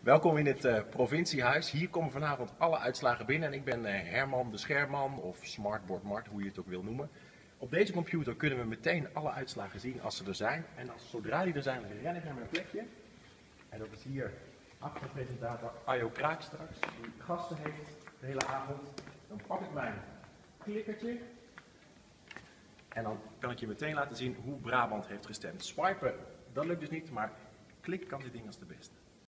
Welkom in het provinciehuis. Hier komen vanavond alle uitslagen binnen en ik ben Herman de Scherman of Smartboard Mart, hoe je het ook wil noemen. Op deze computer kunnen we meteen alle uitslagen zien als ze er zijn. En zodra die er zijn, ren ik naar mijn plekje. En dat is hier achter presentator Arjo Kraak straks, die gasten heeft de hele avond. Dan pak ik mijn klikkertje en dan kan ik je meteen laten zien hoe Brabant heeft gestemd. Swipen, dat lukt dus niet, maar klik kan dit ding als de beste.